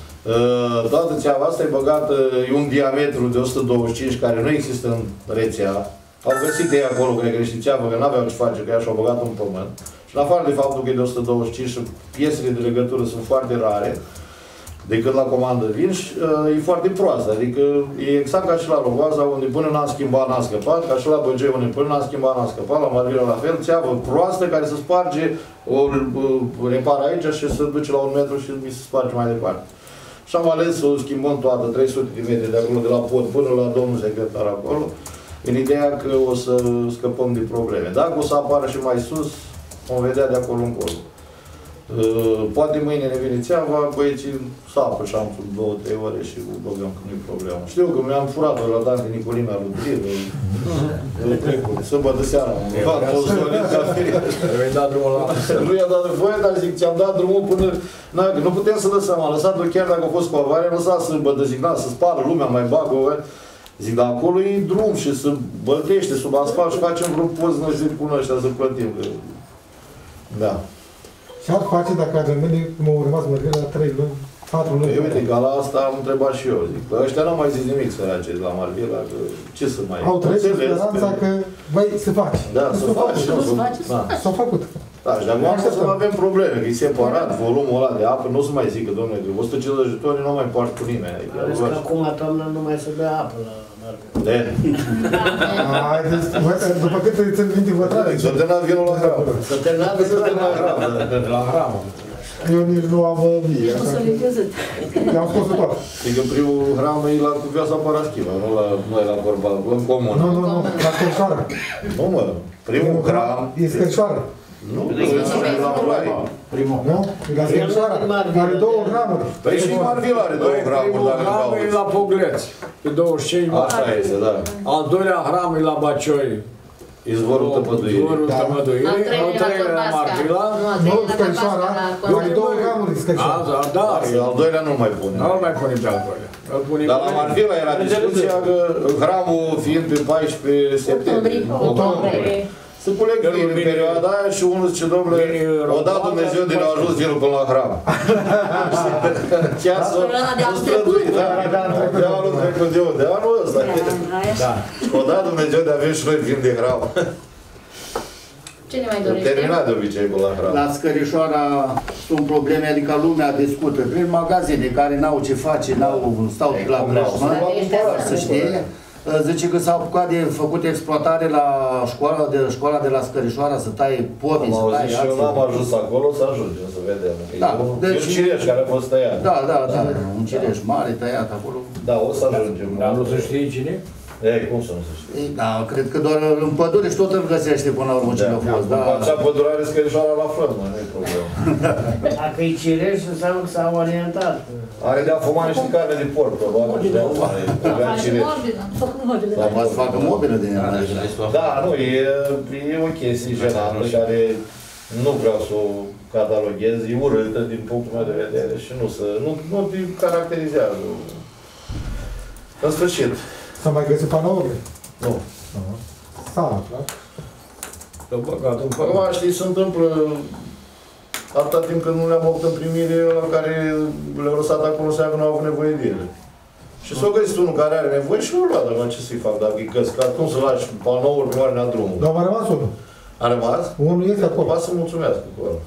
Toată țeava asta e băgată, e un diametru de 125 care nu există în rețea. Au găsit ei acolo, cred că niște țeavă, că n-aveau ce face, că ea și-au băgat în pământ. Și în afară de faptul că e de 125 și piesele de legătură sunt foarte rare, decât la comandă vin și e foarte proastă. Adică e exact ca și la Rogoaza, unde până n-am schimbat, n-am scăpat, ca și la Băgeu, unde până n-am schimbat, n-am scăpat, la Marghera la fel, țeavă proastă care se sparge, o repar aici și se duce la 1 metru și mi se sparge mai departe. Și am ales să o schimbăm toată, 300 de metri de acolo, de la pod până la domnul secretar acolo, în ideea că o să scăpăm de probleme. Dacă o să apară și mai sus, vom vedea de acolo încolo. Poate mâine ne vine țeava, băieții sapă și am 2-3 ore și băgăm că nu-i problemă. Știu că mi-am furat-o la Dante Nicolimea lui Drivă, sâmbătă seara, Nu-i dat drumul la... nu i-a dat voie, dar zic, ți-am dat drumul până... Nu putem să lăsăm, am lăsat-o chiar dacă a fost cu avarie, am lăsat sâmbătă, zic, na, să spară lumea, mai bagă, zic, dar acolo e drum și se băltește sub asfalt și facem vreun post, nu știu cum ăștia să plătim. Da. Ce ar face dacă agendările m-au rămas mărgări la 3 luni, 4 luni? Ei, uite, ca la asta am întrebat și eu, zic, că ăștia n-au mai zis nimic săraci la Marvila, că ce să mai... Au trăit cu speranța că, băi, se face. Da, să faci. S-au făcut. Da, și acum să nu avem probleme, că e separat volumul ăla de apă, nu o să mai zică, domnule, că 150 de tone nu mai poartă cu nimeni. Ales că acum toamna nu mai se bea apă la Marvila. De? Haideți, după cât îi țin minte vătrare. S-a terminat vinul la hramă. S-a terminat La hramă. Eu nici nu am vie. O să le văzut. I-am spus toate. Adică primul hram e la cu viața Paraschivă, nu la noi la vorba, în comun. Nu, la Scărișoară. Nu, mă, primul hram... E Scărișoară. Nu, e la Ploaie. Primul. Nu? E la Scărișoară. Are 2 hramuri. Păi și Marvila are 2 hramuri, Primul dacă hram e la Pogleț, pe 25 mai. Așa este, da. Al doilea hram e la Bacioi. Izvorul Tămăduirii. Izvorul Tămăduirii. Al treilea la Marvila. Nu, Scărișoara. Are 2 hramuri Scărișoara. Da, Al doilea nu mai pune. nu-l mai punem pe al doilea. Dar la Marvila era discuția că hramul fiind pe 14 septembrie. Octombrie. Să culeg vin în perioada aia și unul zice, domnule, o dat Dumnezeu din a ajuns vinul până la hram. Chiar s-o străduit, da, de anul trecut de anul ăsta. O dat Dumnezeu de avem și noi vin de hram. Ce ne mai dorește? Terminat de obicei până la hram. La Scărișoara sunt probleme, adică lumea discută prin magazine care n-au ce face, stau la grășmă, să știe. Zice că s-a apucat de făcut exploatare la școala de la Scărișoara, să taie pomii, să taie și eu n-am ajuns acolo, să ajungem, să vedem. Da, deci, un cireș care a fost tăiat. Da, un cireș mare tăiat acolo. Da, o să ajungem. Dar nu se știe cine? Ei, cum să nu se știe? Da, cred că doar în pădure și tot îl găsește până la urmă cine a fost. Acea pădurare Scărișoara la front, nu e problemă. Dacă e cireș, înseamnă că s-a orientat. Are de afumat niște carne de porc, probabil, și de afumat. Sau poate să facă mobilă din ea. Da, nu, e o chestie jenantă care nu vreau să o cataloghez, e urâtă din punctul meu de vedere și nu te caracterizează. În sfârșit. S-a mai găsit panourile? Nu. S-a aflat. Acum, știi, se întâmplă atâta timp când nu le-am avut în primire, la care le-au lăsat acolo să că nu au avut nevoie de ele. Și s-o găsit unul care are nevoie și l-a luat, dar ce să-i fac, dacă e căscat, cum să lași panoul pe marginea drumului? Dar a mai rămas unul. A rămas? Unul este acolo. Va să mulțumească cu ăla.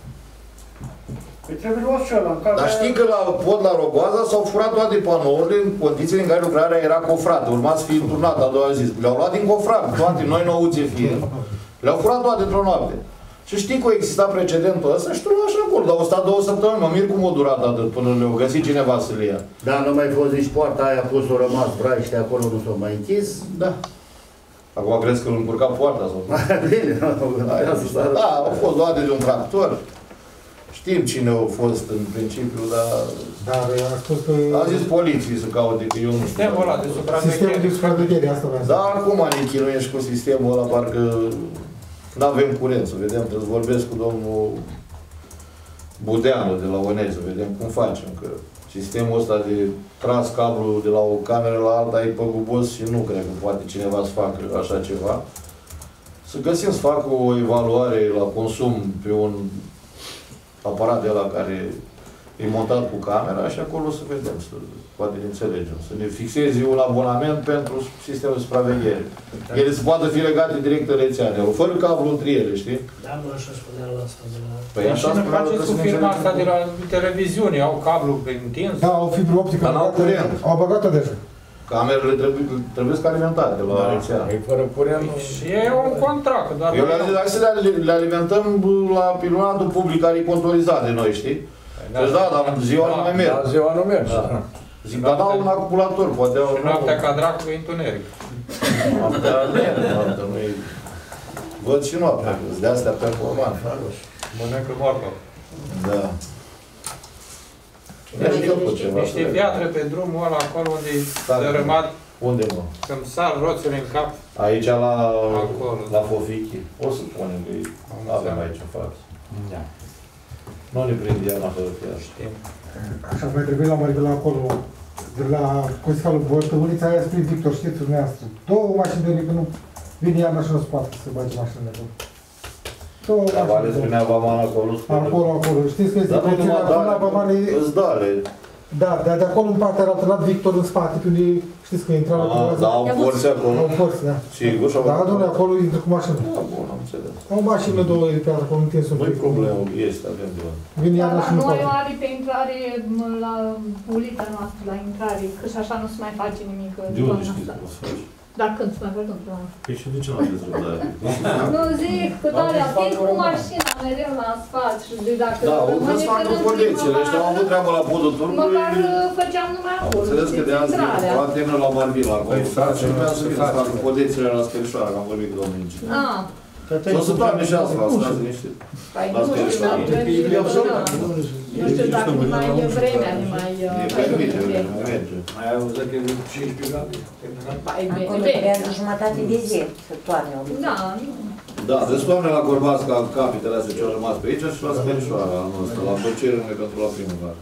Păi trebuie luat și ăla. Dar știi că la pod la Rogoaza s-au furat toate panourile în condițiile în care lucrarea era cofrată, urma să fie turnată a doua zi. Le-au luat din cofrat, toate, noi nouțe fiind. Le-au furat toate într-o noapte. Și știi că a existat precedentul ăsta și tu l-ai așa acolo, dar au stat 2 săptămâni, mă mir cum a durat atât până le-au găsit cineva să le ia. Da, nu mai fost nici poarta aia pus, o rămas braiște acolo, nu s-o mai închis. Da. Acum crezi că îl încurca poarta sau? Bine, da, au fost luate de un tractor. Știm cine a fost în principiu, dar... Dar a spus că... A zis poliției să caute, că eu nu știu. Sistemul ăla de supraveghere. Sistemul de supraveghere, asta vreau să... Dar acum ne chinuiești cu sistemul ăla, parcă n-avem curent, să vedem, trebuie să vorbesc cu domnul Budeanu de la ONE, să vedem cum facem, că sistemul ăsta de tras cablul de la o cameră la alta e păgubos și nu cred că poate cineva să facă așa ceva. Să găsim să facă o evaluare la consum pe un aparat de la care e montat cu camera și acolo să vedem, să poate înțelegem, să ne fixeze un abonament pentru sistemul de supraveghere. Ele se poate fi legate direct în rețea, fără cablu între ele, știi? Da, mă, așa spunea la asta de la... Păi așa Și ne spunea faceți cu firma asta de la televiziune, au cablu întins. Da, au fibră optică. Dar n-au curent. Au băgat-o deja. Camerele trebuie să alimentate la rețea. E fără curent. Și e un contract, doar... Eu le-am zis, hai să le alimentăm la pilonatul public care e contorizat de noi, știi? Deci da, dar ziua nu mai merg. Da, ziua nu merge. Zic, dar dau un acumulator, poate au... Și noaptea ca dracu e întuneric. Noaptea nu e... Văd și noaptea, că de astea performant. Mănâncă moartă. Da. Niște piatră pe drumul ăla acolo unde e dărâmat. Unde, mă? Când sar roțile în cap. Aici la Fofichi. O să punem că avem aici în față. Da. Nu ne prinde iarna fără piatră. Știm. Așa mai trebuie la mare de la acolo, de la Consifalul Bortă, ulița aia spre Victor, știți dumneavoastră. 2 mașini de că nu vine iarna și nu se poate să bage mașinile acolo. 2 mașini. Spunea Vamana acolo. Acolo. Știți că este la Vamana. Îți dale. Da, dar de acolo în partea altă, la Victor în spate, pe unde știți că intra la da, au forțe acolo. Au forțe, da. Sigur, și-au da, domnule, acolo intră cu mașină. Da, bun, am înțeles. Au mașină 2 de pe acolo, nu tinsă un pic. Nu-i problemă, este, avem de la. Vine iarna și nu poate. Noi are pe intrare, la ulița noastră, la intrare, că și așa nu se mai face nimic. De unde știți că o să faci? Dar când se mai face într-una? Păi și de ce nu aveți răbdare? Nu zic, că tare atent cu mașina mereu la asfalt și de dacă da, o să fac cu condițiile, ăștia au avut treabă la podul turcului. Măcar făceam numai acolo, înțeles că de azi o antenă la Marvila, acolo. Și vreau să vină să fac cu condițiile la Sperișoara, că am vorbit cu domnul inginer. O să toarne și asfalt, să dați liniștit. Păi nu știu dacă nu mai e vremea, nu mai... Ne permite, merge. Mai ai auzit că e 15 grade? Acolo trebuia jumătate de zi să toarne o Da. Da, deci toarne la Gorbasca, capitele astea ce au rămas pe aici și la Sperișoara, anul ăsta, la plăcerile pentru la primăvară.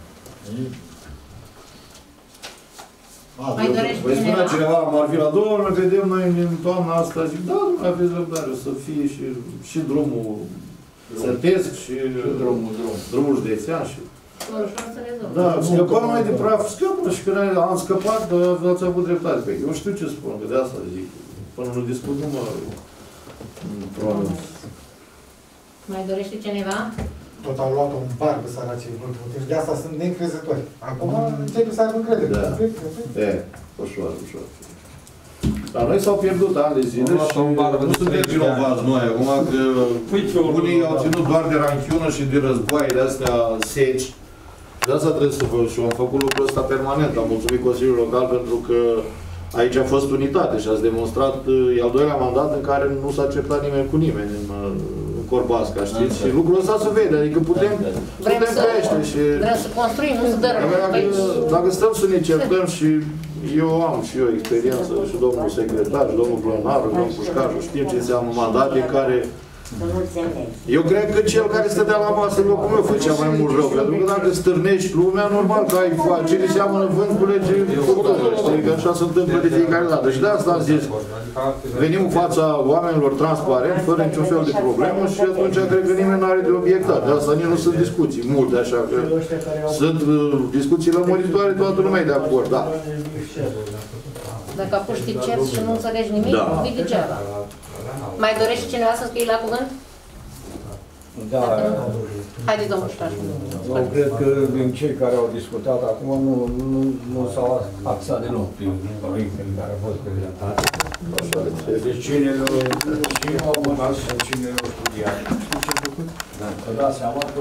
Mai dorește Păi spunea cineva? cineva la Marvila, doamne, vedem noi în toamna asta, zic, da, nu aveți răbdare, o să fie și drumul sătesc și drumul județean și... Ușor să rezolvă. Da, scăpăm mai de praf, scăpă și când am scăpat, ați avut dreptate pe ei. Eu știu ce spun, că de asta zic, până nu discut nu mă pronunț. Mai dorește cineva? Tot au luat un bar pe săracii în ultimul timp. De asta sunt neîncrezători. Acum începe să aibă încredere. Da, ușor. Dar noi s-au pierdut ani de zile și nu suntem vinovați noi acum că unii au ținut doar de ranchiună și de războaie de astea seci. De asta trebuie să vă și am făcut lucrul ăsta permanent. Am mulțumit Consiliul Local pentru că aici a fost unitate și ați demonstrat, e al doilea mandat în care nu s-a certat nimeni cu nimeni în Corbasca, știți? Și lucrul ăsta se vede, adică putem crește și... Vrem să construim, nu să dărâm. Dacă stăm să ne certăm și eu am și eu experiență și domnul secretar, și domnul plenar, și domnul Pușcașu, știm ce înseamnă mandate care... Eu cred că cel care stătea la masă în locul meu făcea mai mult rău, pentru că dacă stârnești lumea, normal că ai cine seamănă vânt cu lege furtună, știi, că așa se întâmplă de fiecare dată. Și de asta am zis, venim în fața oamenilor transparent, fără niciun fel de problemă și atunci cred că nimeni nu are de obiectat. De asta nici nu sunt discuții multe, așa că sunt discuții lămuritoare, toată lumea e de acord, da. Dacă apuci te cerți și nu înțelegi nimic, vii degeaba. Mai dorește cineva să scrie la cuvânt? Da. Haideți, domnul Ștașu. Eu cred că din cei care au discutat acum nu s-au axat deloc prin proiectele care au fost prezentate. Deci cine au apucat și cine le-au studiat. Știi ce-a făcut? Vă dați seama că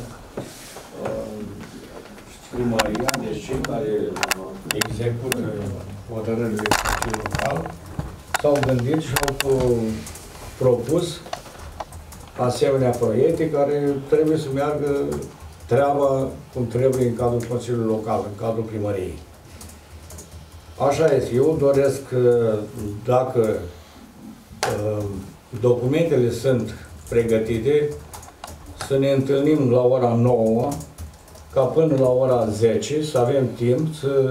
primăria, deci cei care execută hotărârile Consiliului Local, s-au gândit și au propus asemenea proiecte care trebuie să meargă treaba cum trebuie în cadrul Consiliului Local, în cadrul primăriei. Așa este. Eu doresc, dacă documentele sunt pregătite, să ne întâlnim la ora 9, ca până la ora 10 să avem timp să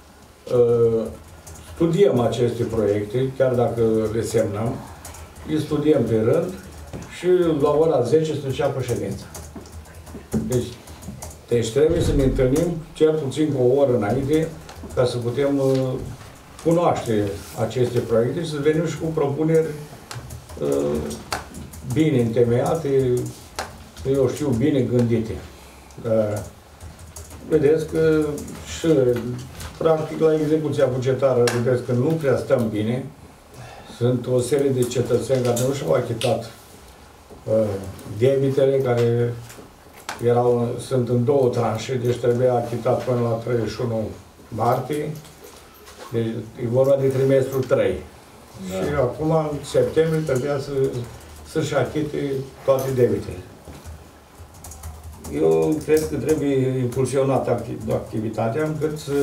studiem aceste proiecte, chiar dacă le semnăm, îi studiem pe rând și la ora 10 să înceapă ședința. Deci trebuie să ne întâlnim cel puțin cu o oră înainte ca să putem cunoaște aceste proiecte și să venim și cu propuneri bine întemeiate, eu știu, bine gândite. Vedeți că și practic la execuția bugetară vedeți că nu prea stăm bine. Sunt o serie de cetățeni care nu și-au achitat debitele care sunt în 2 tranșe, deci trebuia achitat până la 31 martie. Deci e vorba de trimestrul 3. Da. Și acum, în septembrie, trebuia să-și achite toate debitele. Eu cred că trebuie impulsionată activitatea încât să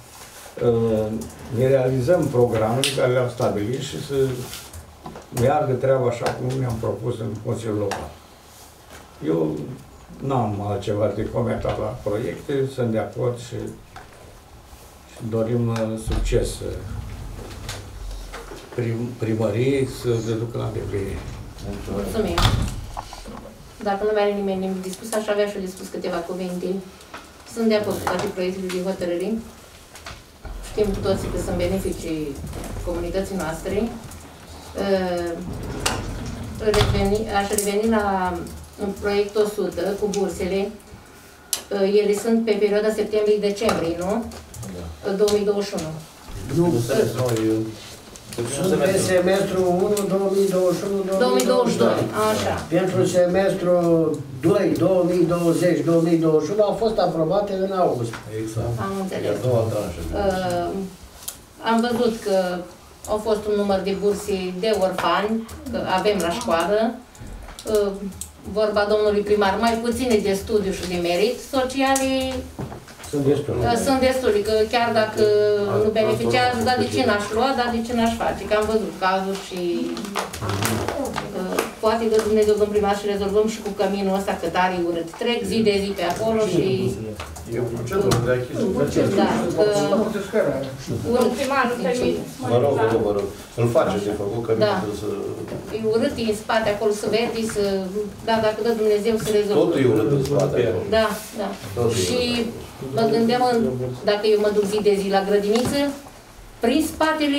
ne realizăm programele care le-am stabilit și să meargă treaba așa cum ne-am propus în Consiliul Local. Eu n-am altceva de comentat la proiecte, sunt de acord și dorim succes primăriei să se ducă la îndeplinire. Mulțumim. Dacă nu mai are nimeni nimic de spus, aș avea și eu de spus câteva cuvinte. Sunt de acord cu toate proiectele de hotărâri. Știm cu toții că sunt beneficii comunității noastre. Aș reveni la proiectul 100 cu bursele. Ele sunt pe perioada septembrie-decembrie, nu? Da. 2021. Nu, sunt pe semestrul 1, 2021-2022. Așa. Pentru semestrul 2, 2020-2021 au fost aprobate în august. Exact. Am înțeles. Am văzut că au fost un număr de burse de orfani, că avem la școală. Vorba domnului primar, mai puține de studiu și de merit sociale. Sunt destule, că chiar dacă nu beneficiază, dar de ce n-aș lua, dar de ce n-aș face? Că am văzut cazuri și poate că Dumnezeu domn primar și rezolvăm și cu căminul ăsta, că tare urât. Trec zi de zi pe acolo și... E o procedură de achiziție. Da, că... Domn primarul permit. Mă rog, îl face de făcut căminul să... E urât, e în spate acolo, să vede, să... Da, dacă dă Dumnezeu să rezolvă. Totul e urât în spate acolo. Da, da. Și mă gândeam, dacă eu mă duc zi de zi la grădiniță, prin spatele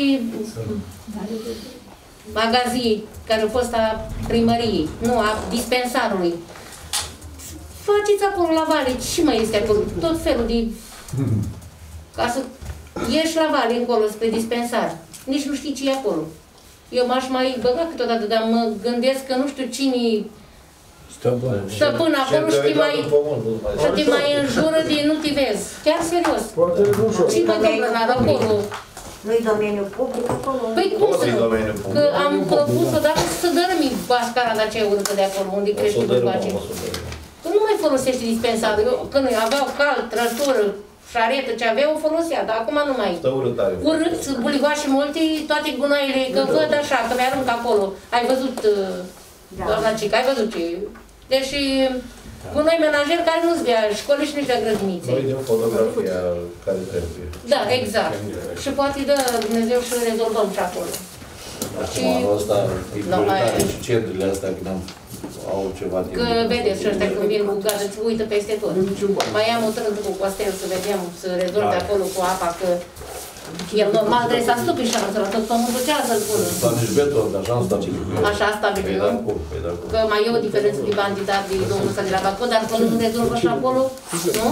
magaziei, care a fost a primăriei, nu, a dispensarului. Faceți acolo la vale, ce mai este acolo? Tot felul de... Ca să ieși la vale încolo, spre dispensar. Nici nu știi ce e acolo. Eu m-aș mai băga câteodată, dar mă gândesc că nu știu cine stăpân acolo și te mai înjură de nu te vezi. Chiar serios. Ce mă întâmplă acolo? Nu-i domeniul public acolo? Păi cum să nu? Că am propus odată să dărâmi bascara aceea urâtă de acolo, unde crește bucoace. Că nu mai folosește dispensarul. Că noi aveau cal, trăsură, șaretă, ce aveau, o folosea, dar acum nu mai. Urât, buligoașe multe, toate gunoaiele, că văd așa, că mi-arunc acolo. Ai văzut, doamna Cica, ai văzut ce... Deși gunoi menajer care nu-ți dea școli și nici de grădinițe. Noi dăm fotografia care trebuie. Da, exact. Și poate dă Dumnezeu și rezolvăm și acolo. Acum anul ăsta, e prioritate și centrele astea, când au ceva timp. Că vedeți și ăștia când vin cu gază, îți uită peste tot. Mai am o trândă cu Costel să vedem, să rezolve acolo cu apa, că el normal trebuie să astupi șansă la tot pământul ce să-l pună. Dar nici beton, dar așa am stabilit. Așa am stabilit, nu? Că mai e o diferență de bani dat de domnul ăsta de la Bacot, dar până nu rezolvă și acolo, nu?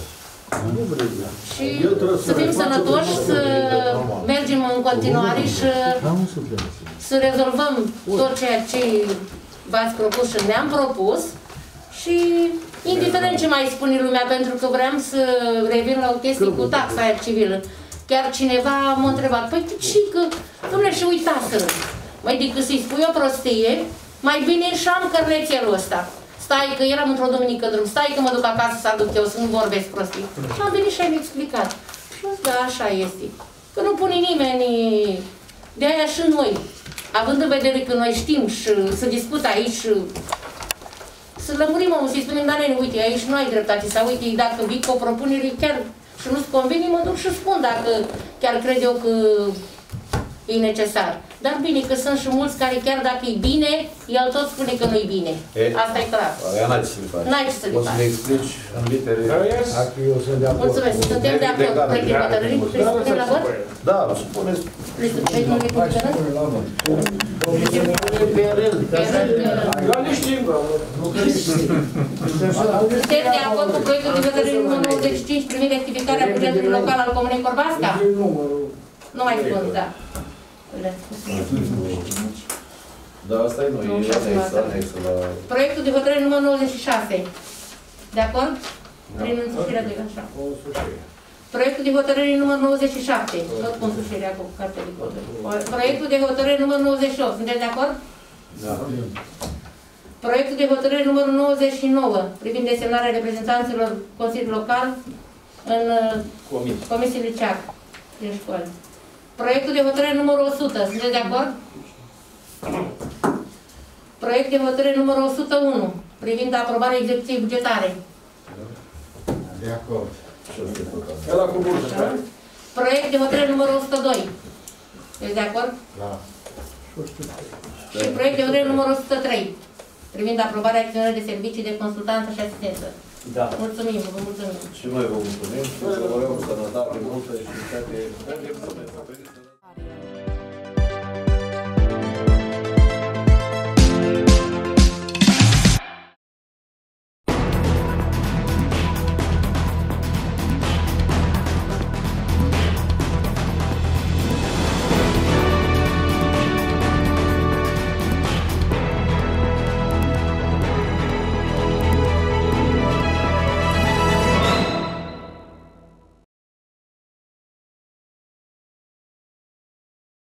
Și să fim sănătoși, să mergem în continuare și să rezolvăm tot ceea ce v-ați propus și ne-am propus și indiferent ce mai spune lumea, pentru că vreau să revin la o chestie cu taxa aia civilă. Chiar cineva m-a întrebat, păi ce că, dom'le, și uitați-l, mai decât să-i spui o prostie, mai bine și am cărnețelul ăsta. Stai că eram într-o duminică drum, stai că mă duc acasă să aduc eu, să nu vorbesc prostii. Și am venit și am explicat. Și da, așa este. Că nu pune nimeni, de aia și noi, având în vedere că noi știm și să discută aici, să lămurim omul, să-i spunem, dar uite, aici nu ai dreptate, sau uite, dacă vii cu o propunere chiar și nu-ți convine, mă duc și spun dacă chiar cred eu că e necesar. Dar bine, că sunt și mulți care chiar dacă e bine, el tot spune că nu e bine. Asta e clar. N-ai ce să le faci. N-ai ce să le faci. Poți să le explici în litere. Eu sunt de acord. Mulțumesc. Suntem de acord cu proiectul de hotărâri. Vrei să punem la vot? Da, supuneți. Vrei să punem la vot? Pe rând. Eu nu știu. Suntem de acord cu proiectul de hotărâri numărul 95 privind rectificarea bugetului local al Comunei Corbasca? Nu mai spun, da. Da, asta e noi, e anexă la... Proiectul de hotărâre numărul 96. De acord? Prin însușirea de așa. Proiectul de hotărâre numărul 97. Tot cu însușirea cu cartea de hotărâre. Proiectul de hotărâre numărul 98. Sunteți de acord? Da. Proiectul de hotărâre numărul 99 privind desemnarea reprezentanților Consiliului Local în comisiile CEAC din școli. Proiectul de hotărâre numărul 100. Sunteți de acord? Proiect de hotărâre numărul 101 privind aprobarea execuției bugetare. De acord. Proiect de hotărâre numărul 102. Sunteți de acord? Da. Și proiect de hotărâre numărul 103 privind aprobarea acționării de servicii de consultanță și asistență. Da. Mulțumim, vă mulțumim. Și noi vă mulțumim și vă urăm sănătate multă și toate.